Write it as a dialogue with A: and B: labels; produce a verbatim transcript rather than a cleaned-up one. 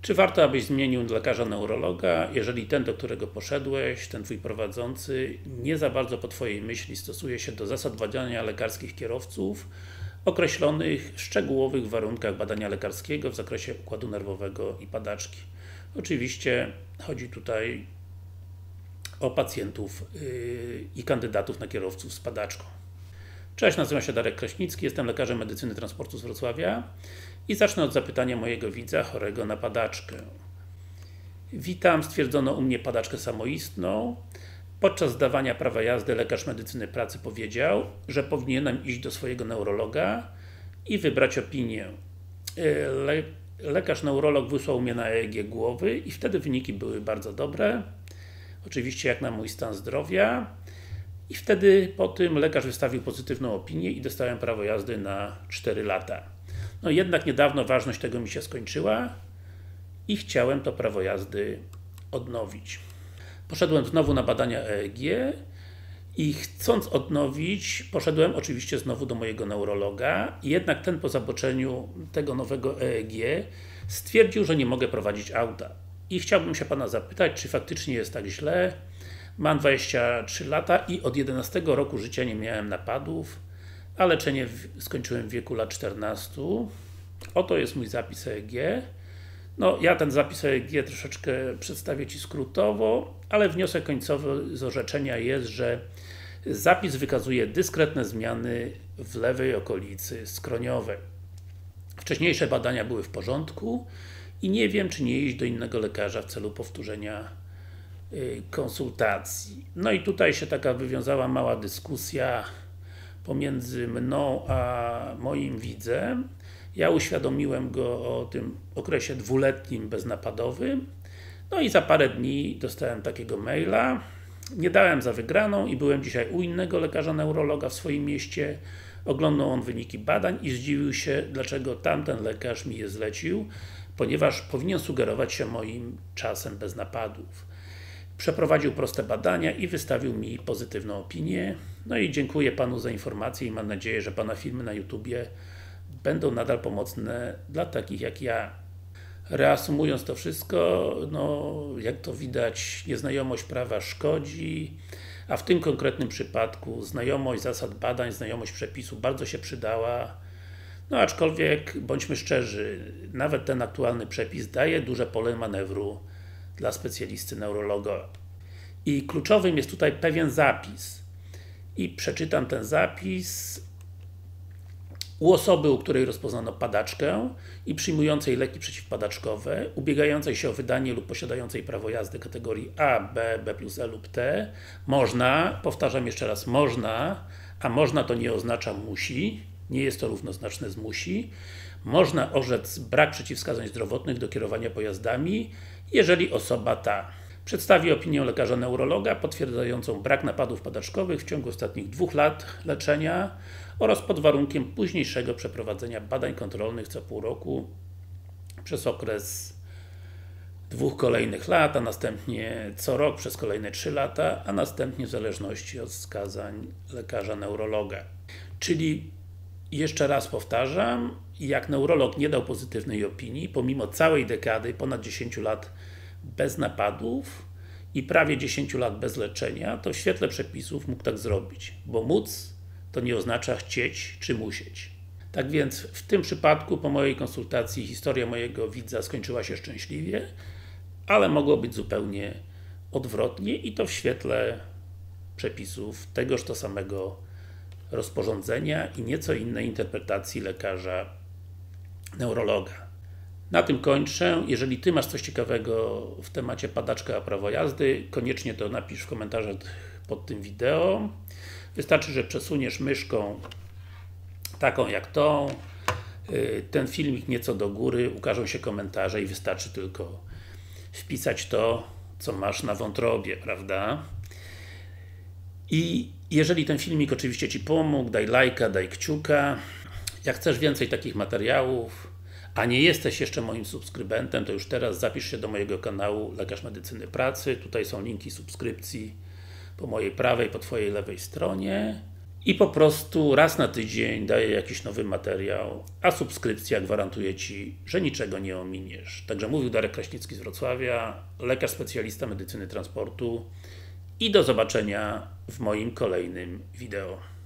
A: Czy warto, abyś zmienił lekarza neurologa, jeżeli ten, do którego poszedłeś, ten Twój prowadzący, nie za bardzo po Twojej myśli stosuje się do zasad badania lekarskich kierowców określonych w szczegółowych warunkach badania lekarskiego w zakresie układu nerwowego i padaczki? Oczywiście chodzi tutaj o pacjentów yy, i kandydatów na kierowców z padaczką. Cześć, nazywam się Darek Kraśnicki, jestem lekarzem medycyny transportu z Wrocławia i zacznę od zapytania mojego widza chorego na padaczkę. Witam, stwierdzono u mnie padaczkę samoistną. Podczas zdawania prawa jazdy lekarz medycyny pracy powiedział, że powinienem iść do swojego neurologa i wybrać opinię. Le lekarz neurolog wysłał mnie na E E G głowy i wtedy wyniki były bardzo dobre. Oczywiście jak na mój stan zdrowia. I wtedy po tym lekarz wystawił pozytywną opinię i dostałem prawo jazdy na cztery lata. No jednak niedawno ważność tego mi się skończyła i chciałem to prawo jazdy odnowić. Poszedłem znowu na badania E E G i chcąc odnowić, poszedłem oczywiście znowu do mojego neurologa, jednak ten po zaboczeniu tego nowego E E G stwierdził, że nie mogę prowadzić auta. I chciałbym się Pana zapytać, czy faktycznie jest tak źle? Mam dwadzieścia trzy lata i od jedenastego roku życia nie miałem napadów, a leczenie skończyłem w wieku lat czternastu. Oto jest mój zapis E E G. No, ja ten zapis E E G troszeczkę przedstawię Ci skrótowo, ale wniosek końcowy z orzeczenia jest, że zapis wykazuje dyskretne zmiany w lewej okolicy skroniowej. Wcześniejsze badania były w porządku i nie wiem, czy nie iść do innego lekarza w celu powtórzenia konsultacji. No i tutaj się taka wywiązała mała dyskusja pomiędzy mną a moim widzem. Ja uświadomiłem go o tym okresie dwuletnim beznapadowym. No i za parę dni dostałem takiego maila. Nie dałem za wygraną i byłem dzisiaj u innego lekarza neurologa w swoim mieście. Oglądał on wyniki badań i zdziwił się, dlaczego tamten lekarz mi je zlecił, ponieważ powinien sugerować się moim czasem bez napadów. Przeprowadził proste badania i wystawił mi pozytywną opinię. No i dziękuję Panu za informację i mam nadzieję, że Pana filmy na YouTubie będą nadal pomocne dla takich jak ja. Reasumując to wszystko, no jak to widać, nieznajomość prawa szkodzi, a w tym konkretnym przypadku znajomość zasad badań, znajomość przepisu bardzo się przydała. No aczkolwiek, bądźmy szczerzy, nawet ten aktualny przepis daje duże pole manewru dla specjalisty neurologa. I kluczowym jest tutaj pewien zapis. I przeczytam ten zapis. U osoby, u której rozpoznano padaczkę i przyjmującej leki przeciwpadaczkowe, ubiegającej się o wydanie lub posiadającej prawo jazdy kategorii A, B, B plus E lub T, można, powtarzam jeszcze raz, można, a można to nie oznacza musi, nie jest to równoznaczne z musi, można orzec brak przeciwwskazań zdrowotnych do kierowania pojazdami, jeżeli osoba ta przedstawi opinię lekarza neurologa potwierdzającą brak napadów padaczkowych w ciągu ostatnich dwóch lat leczenia oraz pod warunkiem późniejszego przeprowadzenia badań kontrolnych co pół roku przez okres dwóch kolejnych lat, a następnie co rok przez kolejne trzy lata, a następnie w zależności od wskazań lekarza neurologa. Czyli jeszcze raz powtarzam, jak neurolog nie dał pozytywnej opinii, pomimo całej dekady, ponad dziesięciu lat bez napadów i prawie dziesięciu lat bez leczenia, to w świetle przepisów mógł tak zrobić, bo móc to nie oznacza chcieć czy musieć. Tak więc w tym przypadku, po mojej konsultacji, historia mojego widza skończyła się szczęśliwie, ale mogło być zupełnie odwrotnie i to w świetle przepisów tegoż to samego rozporządzenia i nieco innej interpretacji lekarza neurologa. Na tym kończę. Jeżeli Ty masz coś ciekawego w temacie padaczka a prawo jazdy, koniecznie to napisz w komentarzach pod tym wideo. Wystarczy, że przesuniesz myszką taką jak tą, ten filmik nieco do góry, ukażą się komentarze i wystarczy tylko wpisać to, co masz na wątrobie, prawda? I jeżeli ten filmik oczywiście Ci pomógł, daj lajka, daj kciuka. Jak chcesz więcej takich materiałów, a nie jesteś jeszcze moim subskrybentem, to już teraz zapisz się do mojego kanału Lekarz Medycyny Pracy. Tutaj są linki subskrypcji po mojej prawej, po Twojej lewej stronie. i po prostu raz na tydzień daję jakiś nowy materiał, a subskrypcja gwarantuje Ci, że niczego nie ominiesz. Także mówił Darek Kraśnicki z Wrocławia, lekarz specjalista medycyny transportu i do zobaczenia w moim kolejnym wideo.